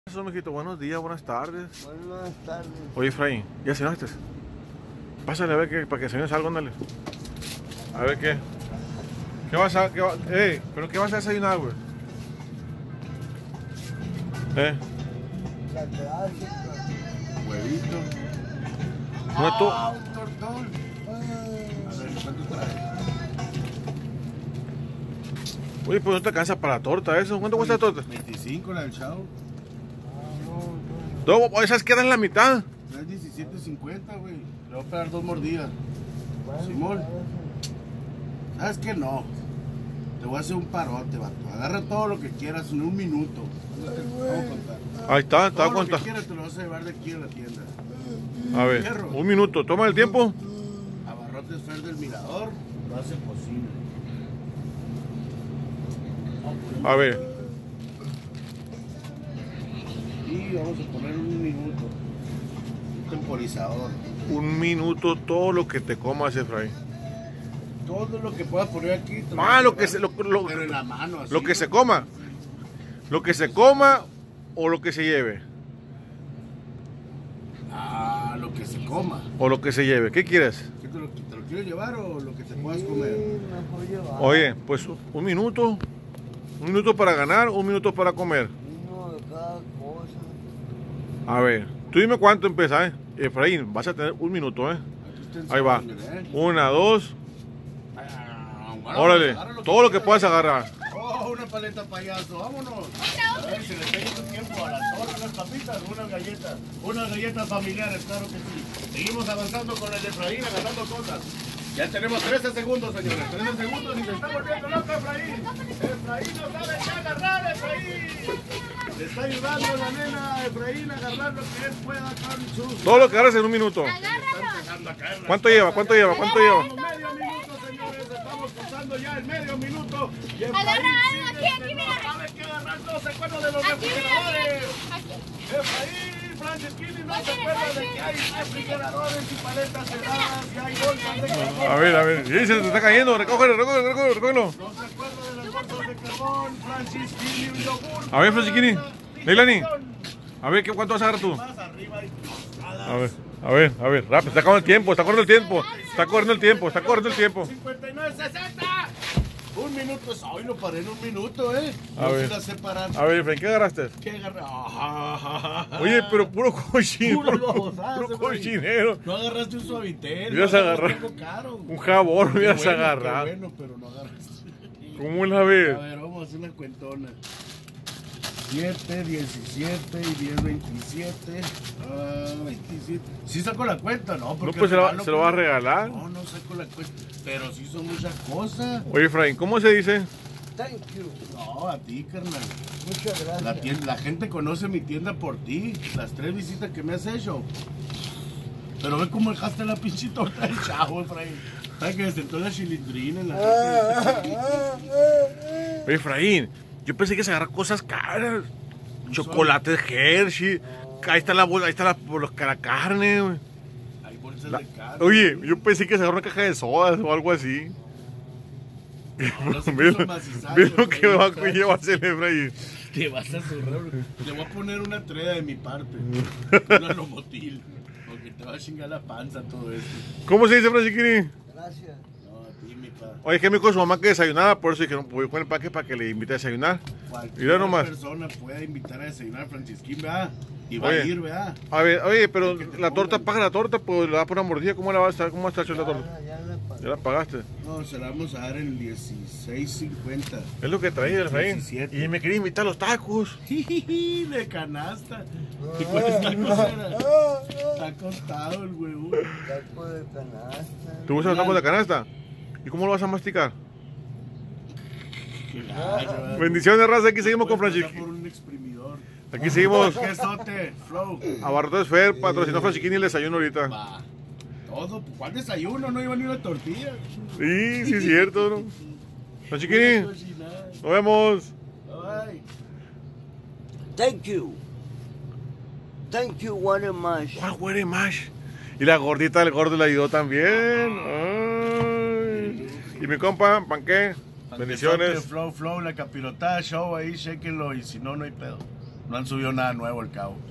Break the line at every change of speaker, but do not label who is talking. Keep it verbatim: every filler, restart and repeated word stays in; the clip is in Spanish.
Eso, mijito, buenos días, buenas tardes.
Buenas tardes.
Oye, Efraín, ¿ya cenaste? Pásale a ver que, para que cenes algo, ándale. A ver qué. ¿Qué vas a, qué va, eh, pero qué vas a desayunar, güey? Eh,
La clásica.
Huevito.
no tú.
Ah, un tortón. A ver, ¿cuánto trae?
Oye, pues no te alcanza para la torta eso. ¿Cuánto cuesta la torta?
veinticinco la del chavo.
No, esas quedan en la mitad.
Trae diecisiete cincuenta, güey. Le voy a pegar dos mordidas. Simón. ¿Sabes qué? No. Te voy a hacer un parote, vato. Agarra todo lo que quieras en un minuto. Vamos a contar.
Ahí está, te voy a
Todo lo que
contar.
quieras te lo vas a llevar de aquí a la tienda.
A ver, un minuto, toma el tiempo.
Abarrotes Fer del Mirador lo hace posible.
A ver,
Y vamos a poner un minuto. Un temporizador.
un minuto todo lo que te comas, Efraín.
Todo lo que puedas poner aquí. te
Ah,
vas
lo
a
que se,
llevar,
lo, lo-
pero en la mano, así,
lo que se
güey.
coma. Lo que se coma o lo que se lleve.
Ah, lo que se coma.
O lo que se lleve. ¿Qué quieres?
¿Qué te, lo, ¿Te lo quieres llevar o lo que te puedas
Sí,
comer?
mejor llevar.
Oye, pues un minuto. Un minuto para ganar, un minuto para comer.
Uno de cada cosa.
A ver, tú dime cuánto empieza, ¿eh? Efraín, vas a tener un minuto, ¿eh?
Aquí está
Ahí va.
enseñando, ¿eh?
Una, dos.
Ah, bueno,
Órale,
agarra lo
todo lo que
quieras.
puedas agarrar.
Oh, una paleta payaso, vámonos. A ver, se le está yendo tiempo a las torres, unas papitas, unas galletas. Unas galletas familiares, claro que sí. Seguimos avanzando con el Efraín, agarrando cosas. Ya tenemos trece segundos, señores. trece segundos y se está volviendo loco Efraín. Efraín no sabe qué agarrar, Efraín. Le está ayudando la nena Efraín a agarrar lo que él pueda con sus...
Todo lo que agarras en un minuto.
Están empezando a caer las
¿Cuánto lleva? ¿Cuánto lleva? ¿Cuánto lleva?
Medio minuto, señores, estamos pasando ya el medio minuto. Y Efraín
Agarra algo,
sigue
aquí, aquí,
que
mira.
no sabe qué agarrar, no se acuerda de los
Aquí, mira,
refrigeradores.
aquí.
Efraín, Franceschini no se acuerda de que hay refrigeradores y paletas heladas y hay bolsas de carbón.
A ver, a ver. Sí, se te está cayendo. Recógelo, recógelo, recógelo, recógelo.
No se acuerda de las bolsas de carbón, Franceschini, un yogur.
A ver, Franceschini. Leilani. A ver, ¿qué, ¿cuánto vas a agarrar tú?
Más arriba hay tostadas.
A ver, a ver, a ver. Rápido, está acabando el tiempo, está corriendo el tiempo. Está corriendo el tiempo, está corriendo el tiempo.
cincuenta y nueve, sesenta. Un minuto, hoy lo paré en un minuto, ¿eh?
A
No
ver.
se la separan.
A ver, Efraín, ¿qué agarraste?
¿Qué agarra? Ah,
Oye, pero puro cochino,
Puro
puro,
babosazo,
puro
güey.
cochinero.
No agarraste un suavitel.
Hubieras
no agarraste
agarrado
algo caro.
Un jabón
Qué
hubieras
bueno, qué
agarrado.
bueno, pero no agarraste.
¿Cómo la
A
ves?
ver, vamos a hacer una cuentona. siete, diecisiete y diez, veintisiete. Ah, veintisiete. ¿Sí saco la cuenta? No,
No,
porque
pues se lo,
regalo,
se lo va a
pues.
regalar.
No, no saco la cuenta. Pero sí son muchas cosas.
Oye, Efraín, ¿cómo se dice?
Thank you.
No, a ti, carnal.
Muchas gracias.
La, tienda- la gente conoce mi tienda por ti. Las tres visitas que me has hecho. Pero ve cómo dejaste la pinche torta del chavo, Efraín. ¿Sabes que me sentó la chilindrina en la
Ah,
torta?
ah, ah, ah.
Oye, Efraín, yo pensé que se agarrar cosas caras. Chocolates Hershey. Ahí está la bolsa, ahí está la, los- la carne, güey.
Hay bolsas
La-
de carne.
Oye, yo pensé que se agarró una caja de sodas o algo así.
No, no se
Ve
puso
lo-
macizazo,
ve lo que
Efraín,
va a
¿sabes?
llevarse el Efraín.
Te vas a zurrar. Le voy a poner una treda de mi parte. Una lomotil. Porque te va a chingar la panza todo esto.
¿Cómo se dice, Francisquini?
Gracias.
No, a ti, mi pa.
Oye, que me dijo su mamá que desayunara, por eso dijeron, voy con el paque para que le invite a desayunar.
Cualquier
Mira nomás.
persona puede invitar a desayunar a Francisquín, ¿verdad? Y va
Oye.
a ir, ¿verdad?
A ver, oye, pero
Que te
la torta,
pongan.
paga la torta, pues le va a poner una mordida, ¿cómo la va a estar? ¿Cómo está hecho la torta?
Ah, ya la pagué.
Ya la pagaste.
No, se la vamos a dar en dieciséis cincuenta.
Es lo que traía el Efraín.
diecisiete.
Y me quería invitar a los tacos.
De canasta. ¿Y cuántos tacos era? Está costado el huevo.
Taco de canasta.
¿Te gustan los tacos de canasta? ¿Y cómo lo vas a masticar?
Qué gacho, ¿verdad?
Bendiciones, raza, aquí seguimos con
Puedes pasar
Francisquini.
por un exprimidor.
Aquí seguimos.
Quesote, Flow.
Abarrotes Fer, patrocinó Francisquini el desayuno ahorita.
Va. Todo, ¿cuál desayuno? No iba ni una tortilla.
Sí, sí es cierto, ¿no? Francisquini, nos vemos.
Bye.
Thank you. Thank you very much.
¿Cuál huele más? Y la gordita del gordo le ayudó también. Ay. Y mi compa, panqué. Bendiciones.
Flow, flow, la capirotada, show ahí, chequenlo y si no, no hay pedo. No han subido nada nuevo el cabo.